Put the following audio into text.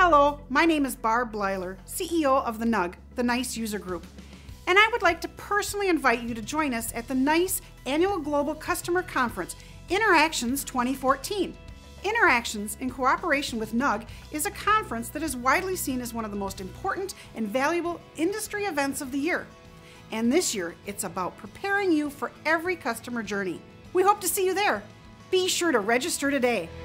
Hello, my name is Barb Bleiler, CEO of the NUG, the NICE User Group, and I would like to personally invite you to join us at the NICE Annual Global Customer Conference, Interactions 2014. Interactions, in cooperation with NUG, is a conference that is widely seen as one of the most important and valuable industry events of the year. And this year, it's about preparing you for every customer journey. We hope to see you there. Be sure to register today.